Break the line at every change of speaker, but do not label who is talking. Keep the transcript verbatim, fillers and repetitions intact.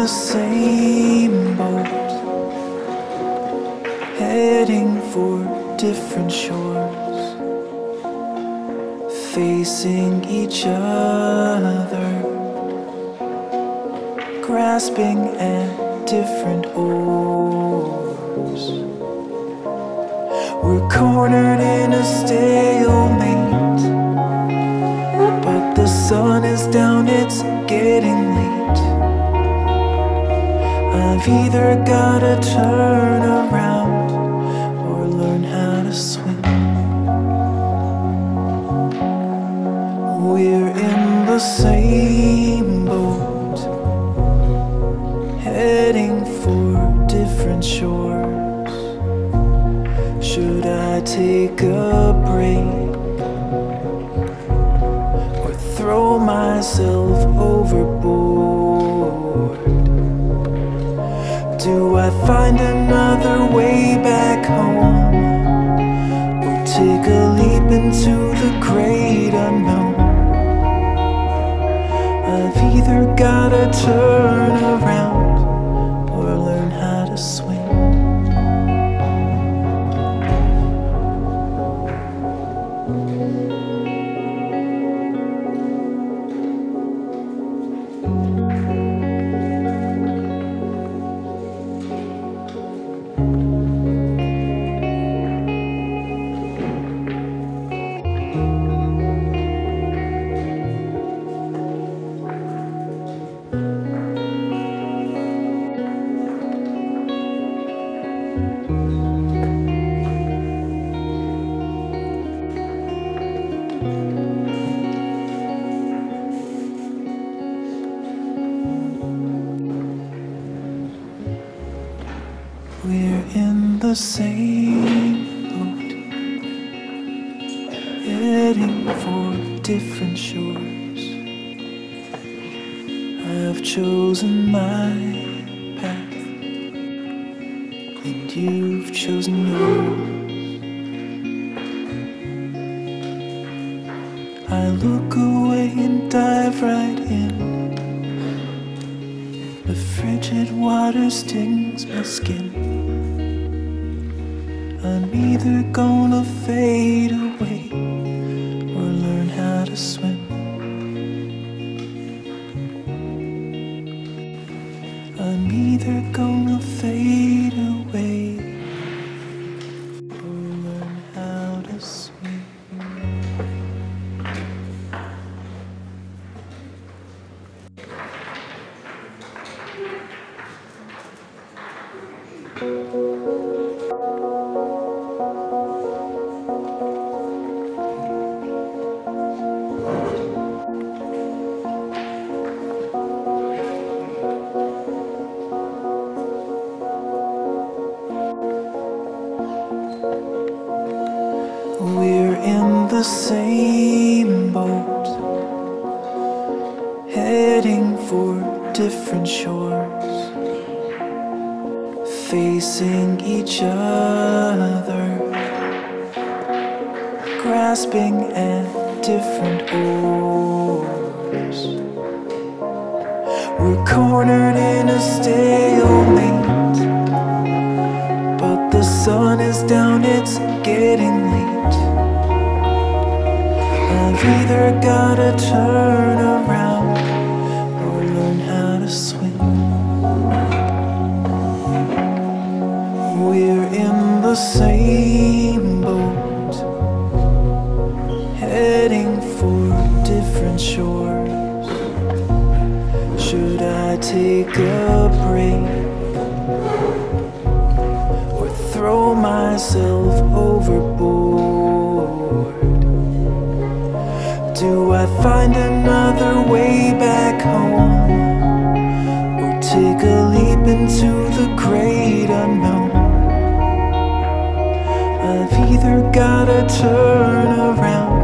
the same boat, heading for different shores, facing each other, grasping at different oars. We're cornered in a stalemate, but the sun is down, it's getting late. I've either gotta turn around or learn how to swim. We're in the same boat, heading for different shores. Should I take a break or throw myself overboard? Do I find another way back home, or take a leap into the great unknown? I've either gotta turn around or learn how to swim. We're in the same boat, heading for different shores. I've chosen my path, and you've chosen yours. I look away and dive right in. The frigid water stings my skin. I'm either gonna fade away or learn how to swim. I'm either gonna fade away or learn how to swim. We're in the same boat, heading for different shores, facing each other, grasping at different oars. We're cornered in a stalemate, but the sun is down, it's getting late. I've either gotta turn around or learn how to swim. We're in the same boat, heading for different shores. Should I take a break or throw myself overboard? Do I find another way back home, or take a leap into the great unknown? I've either gotta turn around